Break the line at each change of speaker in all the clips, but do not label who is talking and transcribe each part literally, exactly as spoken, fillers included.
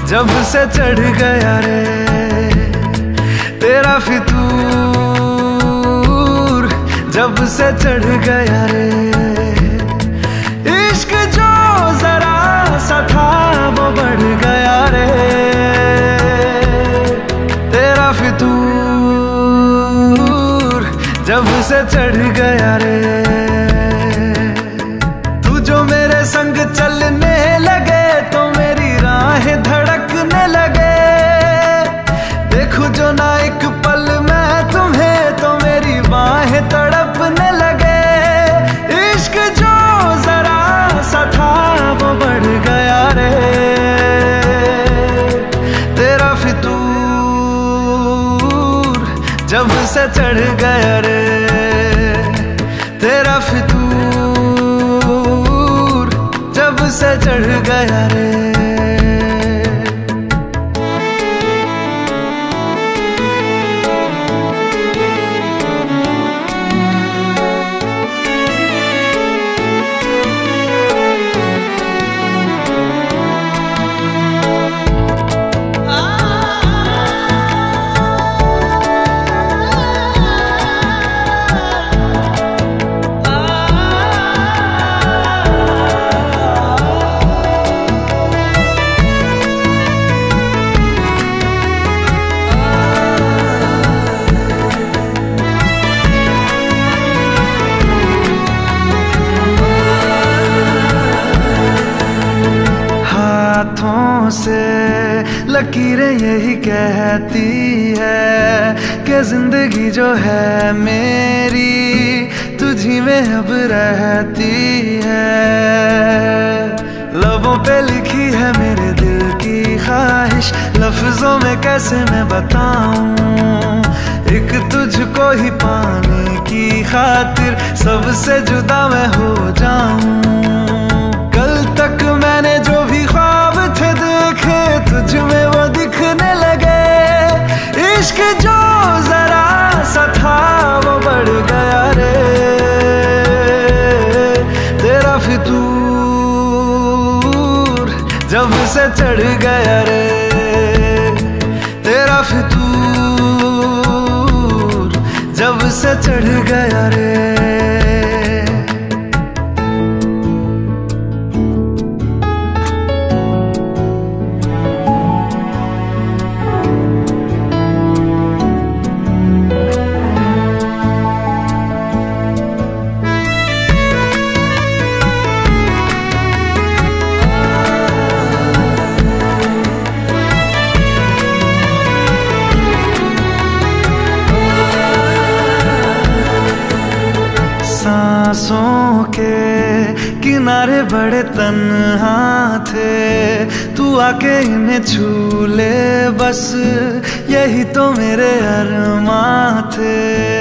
जब से चढ़ गया रे तेरा फितूर, जब से चढ़ गया रे इश्क जो जरा सा था वो बढ़ गया रे तेरा फितूर, जब से चढ़ गया रे। तू जो मेरे संग चलने लगे तो मेरी राहें धड़कने लगे, देखूं जो ना एक पल मैं तुम्हें तो मेरी बाहें तड़पने लगे। इश्क जो जरा सा था वो बढ़ गया रे तेरा फितूर, जब से चढ़ गया रे तेरा फितूर, जब से चढ़ गया रे। हाथों से लकीरें यही कहती है कि जिंदगी जो है मेरी तुझी में अब रहती है। लबों पे लिखी है मेरे दिल की ख्वाहिश, लफ्जों में कैसे मैं बताऊं, एक तुझको ही पाने की खातिर सबसे जुदा मैं हो जाऊं। कल तक मैंने जो भी ख्वाब थे देखे तुझ में वो दिखने लगे। इश्क जो जरा सा था वो बढ़ गया रे तेरा फितूर, जब से चढ़ गया रे तेरा फितूर, जब से चढ़ गया रे। सांसों के किनारे बड़े तन्हा थे, तू आके इन्हें छू ले बस यही तो मेरे अरमां थे।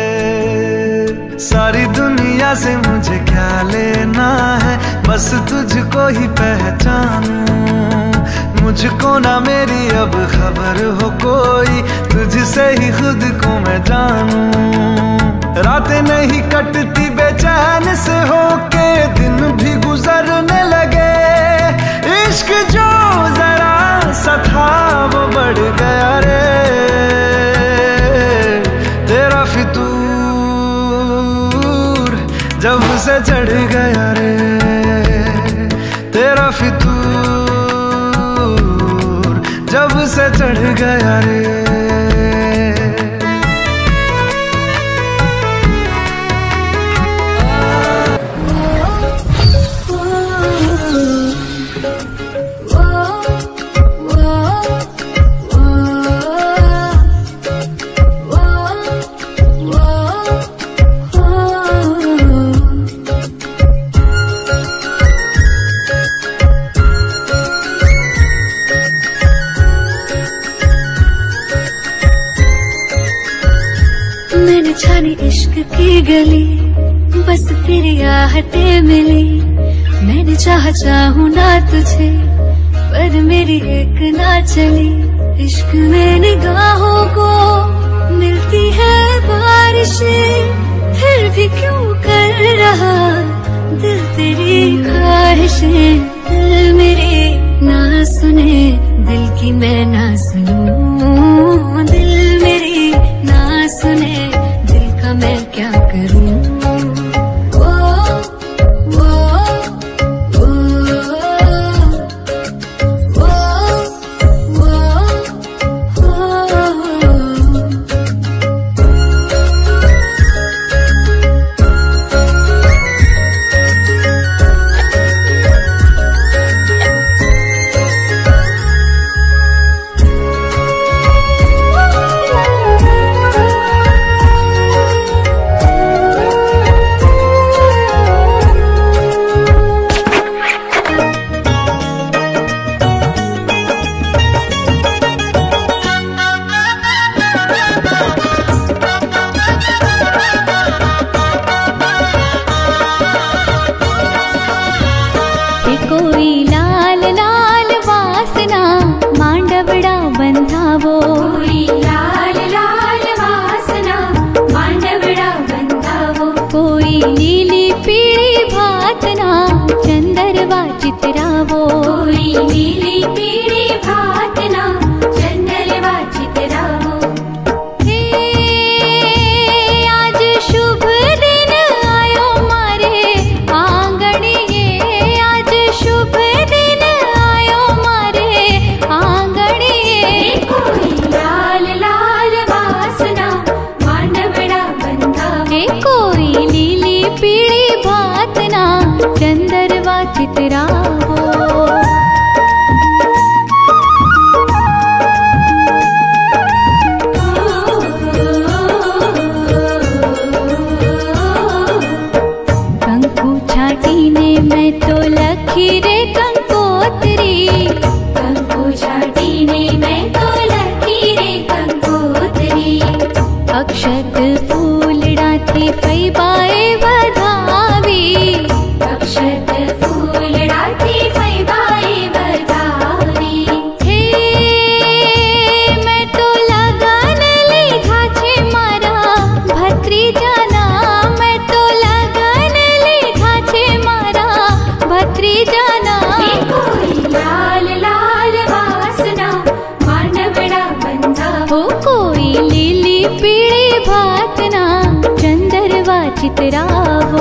सारी दुनिया से मुझे क्या लेना है, बस तुझको ही पहचानूं। मुझको ना मेरी अब खबर हो कोई, तुझसे ही खुद को मैं जानूं। रातें नहीं कटती बेचैन से होके, दिन भी गुजरने लगे। इश्क जो जरा सा था वो बढ़ गया रे तेरा फितूर, जब से चढ़ गया रे तेरा फितूर, जब से चढ़ गया रे।
छानी इश्क की गली बस तेरी आहटें मिली। मैंने चाहा चाहूं ना तुझे पर मेरी एक ना चली। इश्क में निगाहों को मिलती है बारिशें, फिर भी क्यों कर रहा दिल तेरी ख्वाहिशें। दिल मेरे ना सुने दिल की मैं ना सुनूं, दिल मेरी ना सुने, दिल का मैं क्या करूं। ओ, ओ, ओ, ओ, ओ, ओ। कोई लाल लाल वासना मांडवड़ा बंधावो,
कोई लाल लाल वासना मांडवड़ा बंधावो,
कोई लीली पीली भातना चंदरवा चितरावो,
कोई नीली पीली भातना चंदरवा चितरावो।
हे आज शुभ दिन आयो मारे आंगणिए, आज शुभ दिन आयो मारे आंगणिए।
कोई लाल लाल वासना मांडवड़ा बंधावो,
हे कोई लीली पीली भातना चंदरवा चितरावो। कंकु छाटीने मैं तो लखी रे कंकोत्री,
कंकु छाटीने मैं तो लखी रे कंकोत्री।
अक्षत फूलडाथी फैबाए वधावी,
अक्षत फूलडाथी फैबाए वधावी।
हे मैं तो लगन लीधा छे मारा भत्रीजाना, मैं तो लगन लीधा छे मारा भत्रीजाना।
कोई लाल लाल वासना मांडवड़ा बंधावो,
हो कोई लीली पीली भातना चंदरवा चितरावो।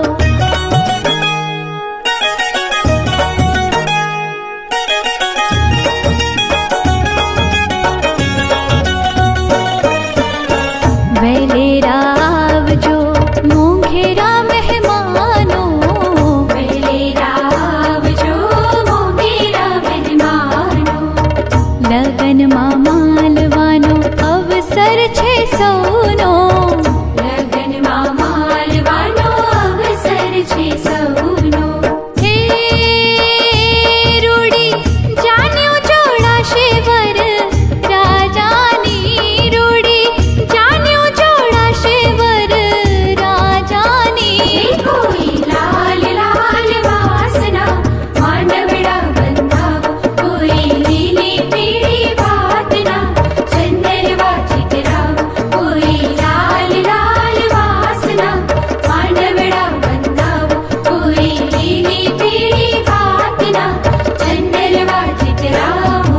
वेले रावजो मोंघेरा मेहमानो,
पहले रावजो मोंघेरा मेहमानो।
लगन मा मालवानो अवसर छे सौनो,
लगन मा मालवानो अवसर छे सौनो।
हे रूडी जान्यो जोड़ाशे वर राजानी, रूडी जान्यो जोड़ाशे वर राजानी।
कोई लाल लाल वासना मांडवड़ा बंधावो, कोई नीली पीली भातना चंदरवा चितरावो। कोई लाल लाल वासना मांडवड़ा बंधावो, कोई नीली पीली भातना चंदरवा चितरावो।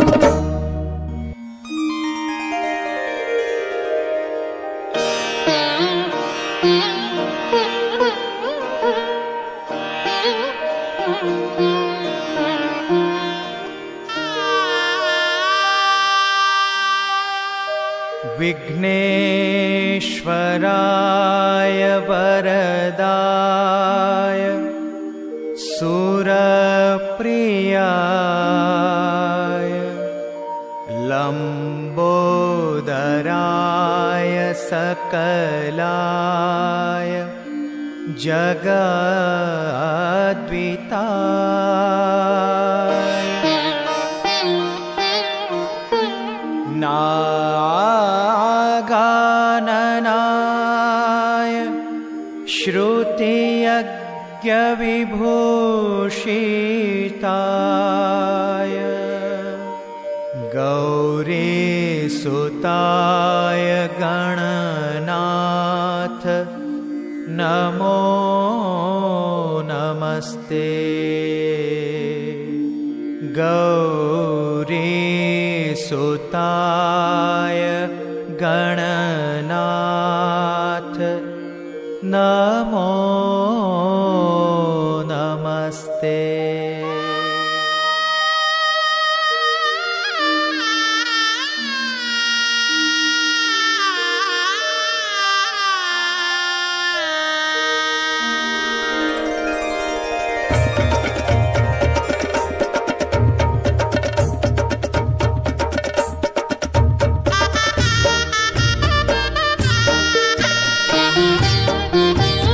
विघ्नेश्वराय वरदाय सुरप्रियाय लंबोदराय सकलाय जगद्विताय नागाननाय श्रुतियज्ञविभूषिताय गौरीसुताय गणनाथ नमो नमः। नमस्ते गौरी
सुताय गणनाथ नमो नमस्ते।
Thank you.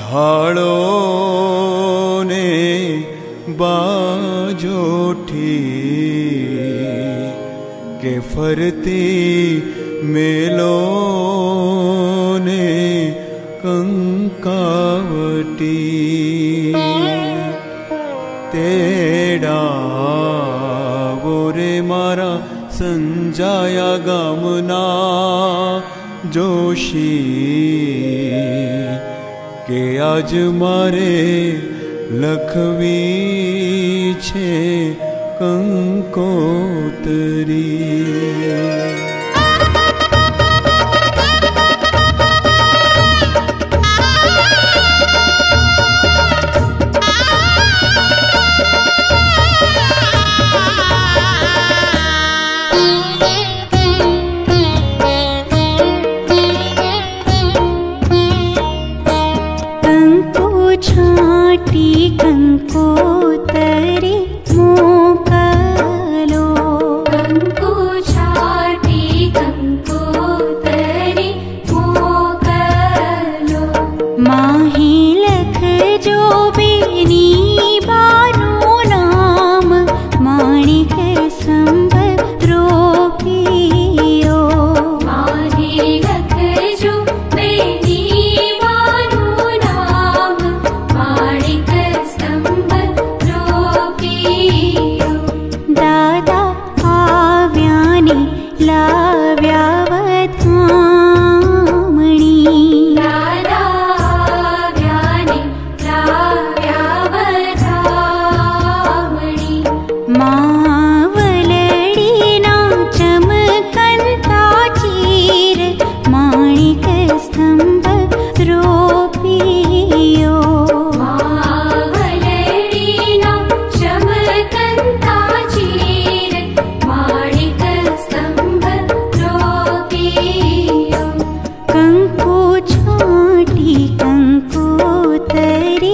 भाड़ों ने बाजोठी के फरती मेलों ने कंकावटी तेड़ा बोरे मारा संजाया गमना जोशी के आज मारे लखवी छे कंकोतरी।
कंकोतरी मोकलो
कंको छाटी कंकोतरी मोकलो
माही लख जो बेनी बानो नाम माणिक संभरो पियो
माही लख जो बेनी बानो नाम माणिक संभरो पियो
दादा आव्यानी लाव्या वधामणी
दादा व्याने लाव्या वधामणी
मावलडीना चमकंता चीर माणिक स्तंभ रोपियो
मावलडीना चमकंता चीर माणिक स्तंभ रोपियो
कंको छाटी कंकोतरी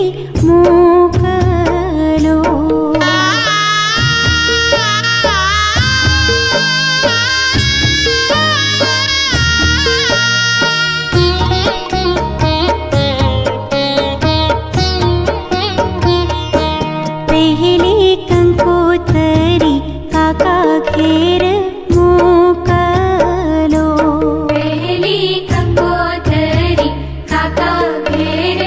मोकलो पहली कंकोतरी काका घेर मोकलो
पहली कंकोतरी काका घेर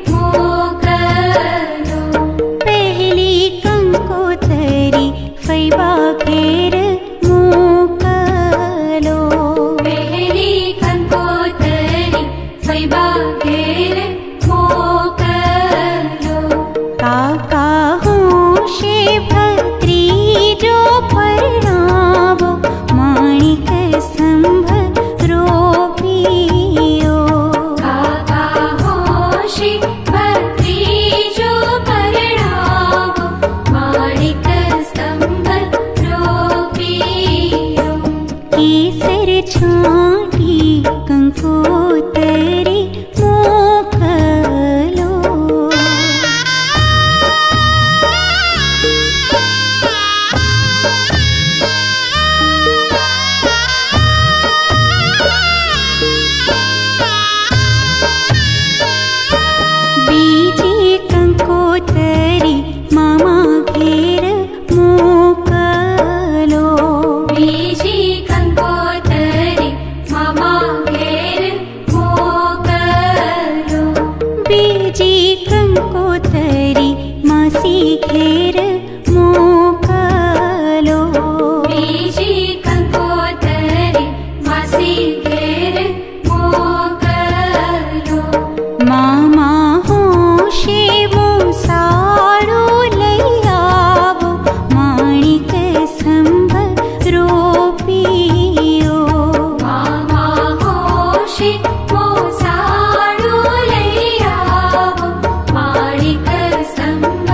मोकलो
पहली कंकोतरी फैबा घेर मोकलो
पहली कंकोतरी फैबा घेर मोकलो
काका होशे भत्री जो परिणामो माणिक संभ रोपियो
काका होशी भक्ति जो परिणाम माणिक स्तंभ रोपियो
केसर छाटी कंकोतरी मोकलो बीजी कंकोतरी मामा घेर मोकलो
बीजी कंकोतरी मामा घेर मोकलो
बीजी कंकोतरी मासी घेर मोकलो
बीजी कंकोतरी मासी घेर मोकलो
मामा होशे मोसाळो लई आवो माणिक संभ रोपियो
मामा होशी मोसाळो लई आवो माणिक स्तंभ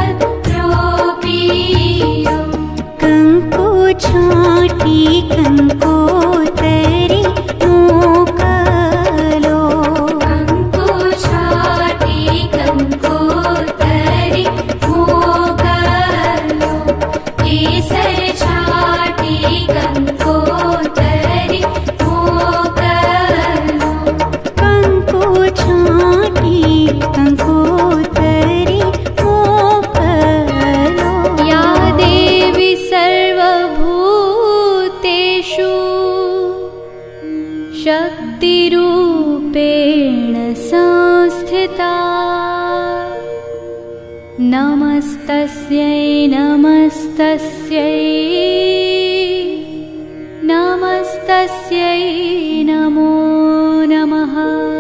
रोपियो
कंको छाटी कंकोतरी मोकलो
कंको छाटी कंकोतरी मोकलो केसर छाटी कंकोतरी मोकलो
कंको छाटी कंको नमस्तस्यै नमस्तस्यै नमस्तस्यै नमो नमः।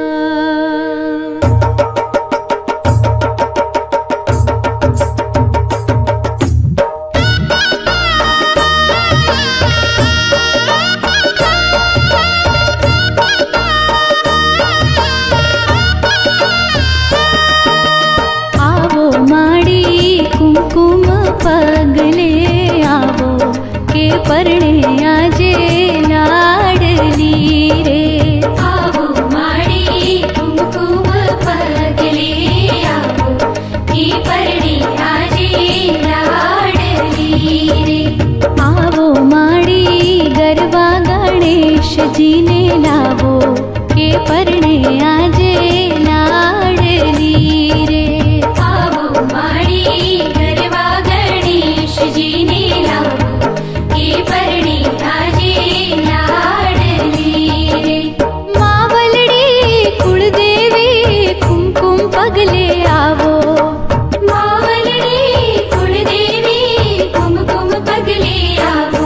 कुमकुम पगले आवो के परणे आजे लाडली रे।
आवो माड़ी कुमकुम पगले आवो के परणे आजे लाडली रे।
आवो माड़ी गरबा गणेश जी ने लावो के परणे आजे लाडली रे।
आवो माड़ी गरबा गणेश जी ने लावो के परणे आजे लाडली रे।
मावलड़ी कुलदेवी कुमकुम पगले आवो।
मावलड़ी कुलदेवी कुमकुम पगले आवो।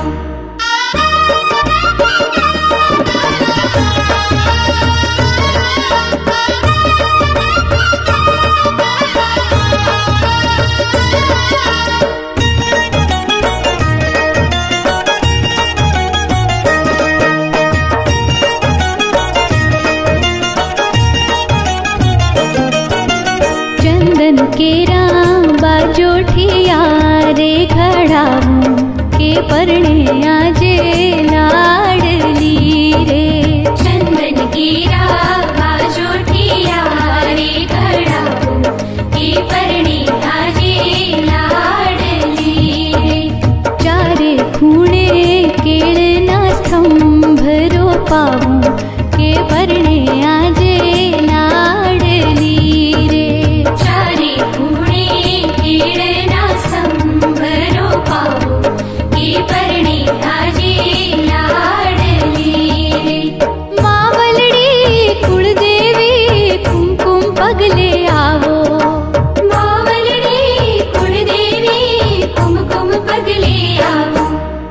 चंदन केरा बाजोठिया रे खड़ाऊं के परणे आजे लाडली रे।
चंदन कीरा बाजोठिया रे खड़ाऊं के परणे आजे लाडली रे।
चारे खूणे केळना स्तंभ रोपाऊं के परणे आजे लाडली रे।
चारे खूणे केळना स्तंभ रोपावो के परणे आजे लाडली रे।
मावलड़ी कुलदेवी कुमकुम पगले आवो।
मावलड़ी कुलदेवी कुमकुम पगले आवो।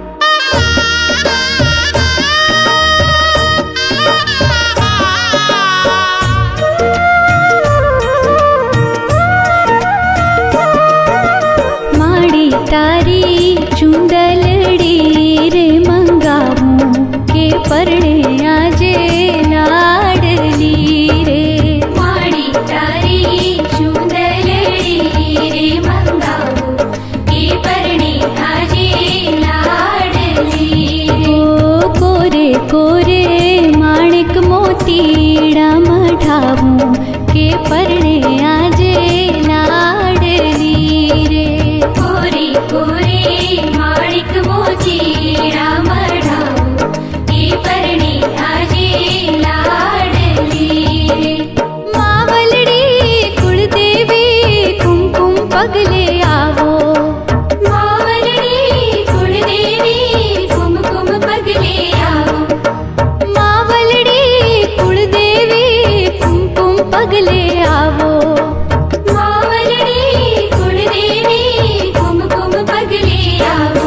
माड़ी तारी चुंदलड़ी रे मंगाऊं के परणे आजे लाडली रे।
माड़ी तारी चुंदलड़ी रे मंगावो के परणे आजे लाडली रे।
ओ कोरे कोरे माणिक मोतीड़ा मढ़ाऊं के परणे आजे लाडली रे।
कोरे कोरे माणिक मोतीड़ा मढ़ावो के परणे आजे लाडली रे।
मावलड़ी कुलदेवी कुमकुम पगले आवो।
मावलड़ी कुलदेवी कुमकुम पगले आवो।
मावलड़ी कुलदेवी कुमकुम पगले आवो।
मावलड़ी कुलदेवी कुमकुम पगले आवो।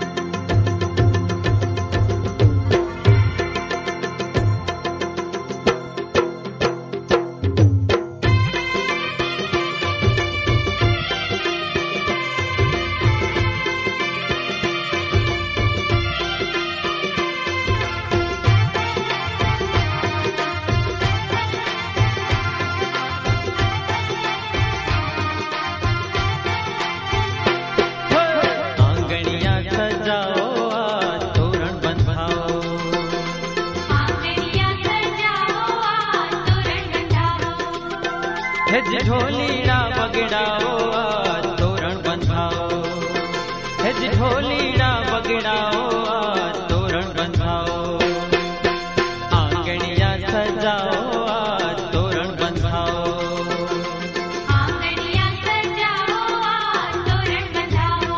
आंगनिया सजाओ आज तोरण बंधाओ।
आंगनिया सजाओ आज तोरण बंधाओ।
हेज ढोलीड़ा बगड़ाओ आज तोरण बंधाओ। हेज ढोलीड़ा बगड़ाओ आज तोरण बंधाओ। आंगनिया सजाओ आज तोरण बंधाओ।
आंगनिया सजाओ आज तोरण बंधाओ।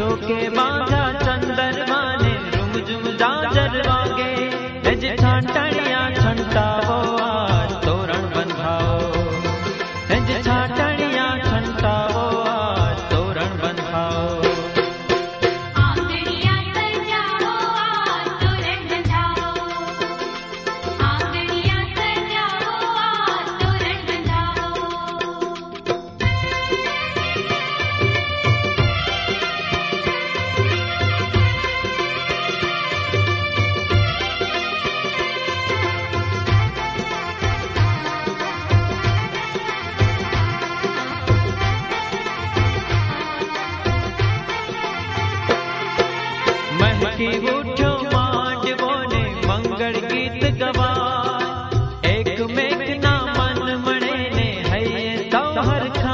के बांधा चंद्रमा ने रुम झुम जाजर वागे जे छाटणिया छंटावो आज तोरण बंधाओ जे छाटणिया छंटावो आज तोरण बंधाओ
आंगणिया सजाओ आज तोरण बंधाओ आंगणिया सजाओ आज तोरण बंधाओ
महकी उठो मांडवो ने मंगल गीत गवा एक मेघ ना मन मणे ने है तोहर खा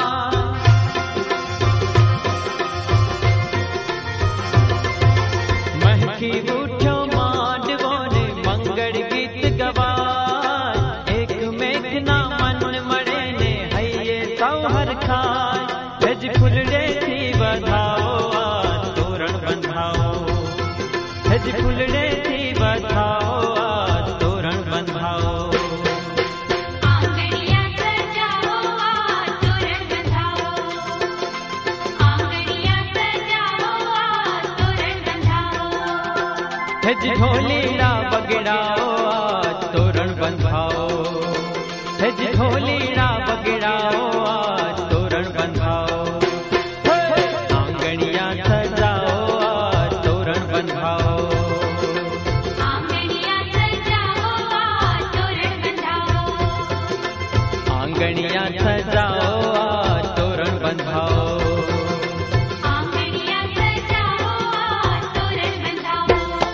महकी उठो मांडवो ने मंगल गीत गवा एक मेघ ना मन मणे ने है तोहर खा हज फुलड़े थी बधाओ आज तोरण बंधाओ हज फुलड़े थी बधाओ आज तोरण बंधाओ
आंगणिया सजाओ आज तोरण बंधाओ आंगणिया सजाओ आज तोरण बंधाओ
हज ढोलीड़ा बगड़ाओ आज तोरण बंधाओ हज ढोलीड़ा बगड़ाओ आज तोरण बंधाओ आंगणिया सजाओ आज तोरण बंधाओ
आंगणिया सजाओ आज तोरण बंधाओ
आंगणिया सजाओ आज तोरण बंधाओ
आंगणिया सजाओ आज तोरण बंधाओ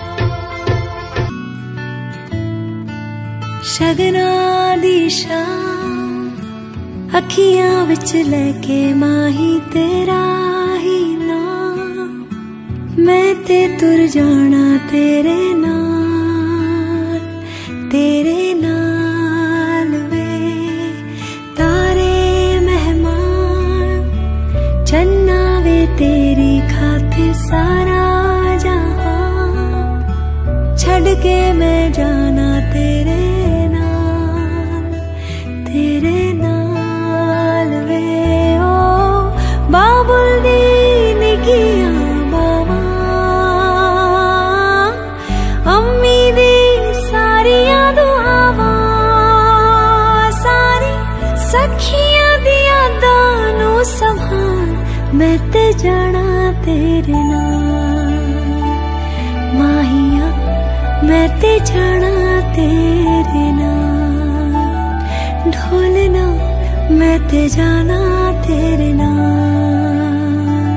शगना दी शाम अखियां विच लेके माही तेरा ही नाम मैं ते तुर जाना तेरे नाल तेरे नाल वे तारे मेहमान चन्ना वे तेरी खातिर सारा जहां छड़ के मैं जाना तेरे नाल तेरे नाल वे ओ बाबुल दी निकियां बाबा अम्मी दी सारियां दुआवां सारी सखियां दी यादां नू संभाल मैं ते जाना तेरे नाल माहिया मैं ते जाना तेरे नाल ढोलना मैं ते जाना तेरे नाल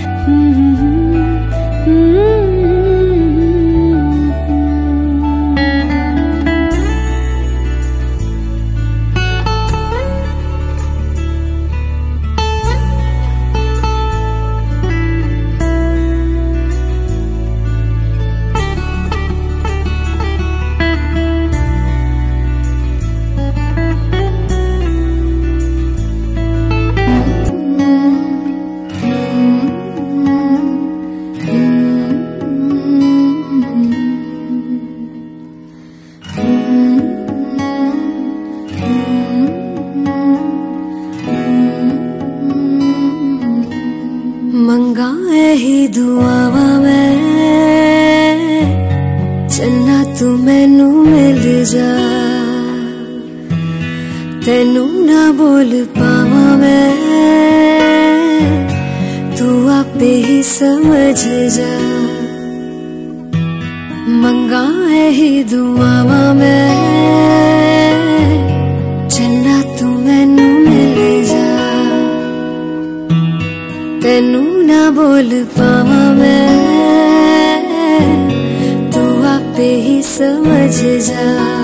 मंगाए ही दुआवा मैं चन्ना तू मैनू मिल जा तेनू ना बोल पावा मैं तू आपे ही समझ जा मंगाए ही दुआवा मैं चन्ना तू मैनू मिल जा तेनू ना बोल पावा मैं तू आपे ही समझ जा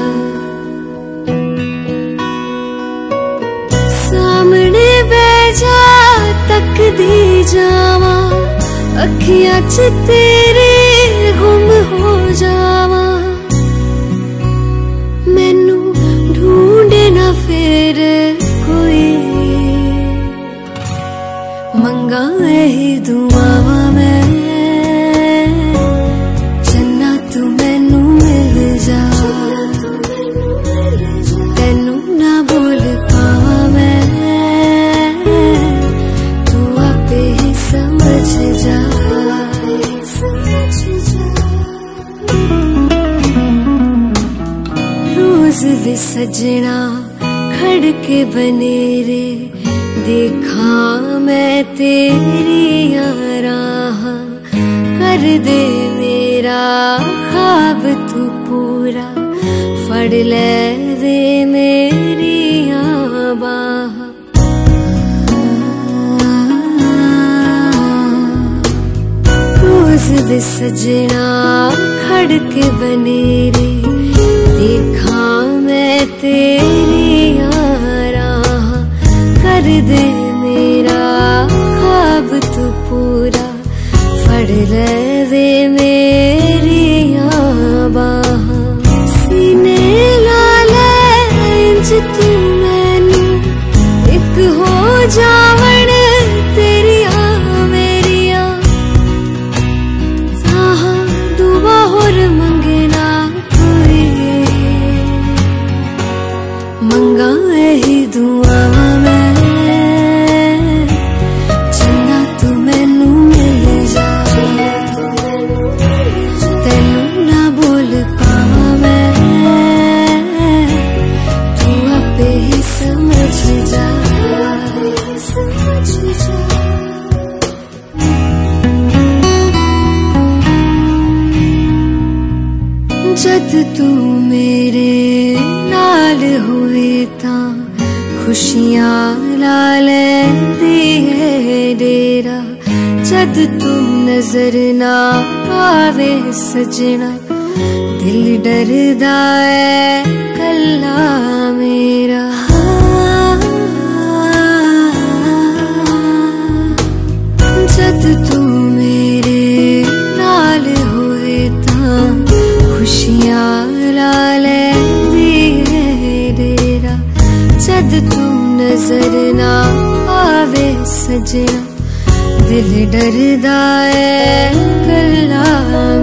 सामने बैजा तक दी जावा अखियां च तेरे गुम हो जावा मैनू ढूंढे ना फिर कोई मंगाए ही दुआवा मैं सजना खड़के बनेरे, देखा मैं तेरी राह, कर दे मेरा ख्वाब तू पूरा, फड़ ले वे मेरी बाह। रोज वे सजना खड़के बनेरे, देखा मैं तेरी राह, कर दे मेरा ख्वाब तू पूरा, फड़ ले वे मेरी बाह। सीने ला ले इंज तू मैनू, एक हो जावण तेरिया मेरिया, साहा दुआ होर मंगना कोई, मंगा यही दुआ मैं, चन्ना तू मैनू मिल जा, तेनू ना बोल पावा मैं, तू आपे ही समझ जा, समझ जा। जद तू मेरे नाल होए तां खुशियां ला लैंदी है डेरा, जद तू नजर ना आवे सजना, दिल डरदा है कल्ला मेरा। जद तू मेरे नाल होए तां खुशियां ला लैंदी है डेरा, जद तू नजर ना आवे सजना, दिल डरदा है कल्ला